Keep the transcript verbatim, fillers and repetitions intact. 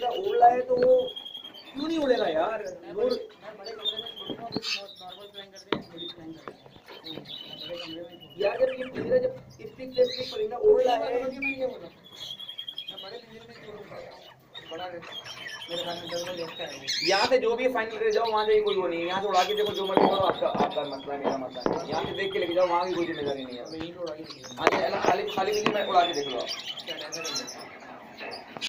उड़ रहा है तो वो क्यों नहीं उड़ेगा यार। मैं बड़े कमरे में छोड़ूंगा, नॉर्मल फ्लाइंग कर देंगे, बड़ी फ्लाइंग कर देंगे बड़े कमरे में। यार जब ये पिंजरा जब स्टिक से स्टिक परिंदा उड़ रहा है, मैंने क्या बोला, मैं बड़े पिंजरे में छोड़ूंगा, बड़ा मेरे ख्याल में डबल लेफ्ट है। यहाँ से जो भी फाइनल ले जाओ वहाँ से कोई वो नहीं है। यहाँ से उड़ा के देखो जो मर्जी करो, आपका आपका मसला है, मेरा मसला है। यहाँ से देख के लेके जाओ, वहाँ की कोई जिम्मेदारी नहीं है। यहीं पे उड़ा के हाँ जी, खाली खाली भी मैं उड़ा के देख लो। क्या